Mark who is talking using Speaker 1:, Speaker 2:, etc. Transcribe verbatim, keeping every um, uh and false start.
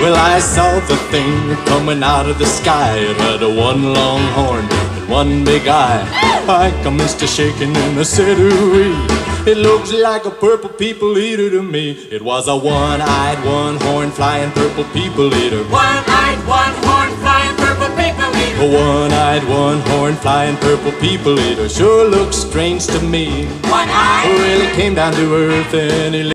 Speaker 1: Well, I saw the thing coming out of the sky. It had a one long horn and one big eye. I commenced to shaking and I said, ooh-wee, it looks like a purple people eater to me. It was a one-eyed, one-horn flying purple people eater.
Speaker 2: One-eyed, one-horn flying purple people eater.
Speaker 1: A one-eyed, one-horn flying purple people eater sure looks strange to me.
Speaker 2: One-eyed.
Speaker 1: Well, he came down to earth and he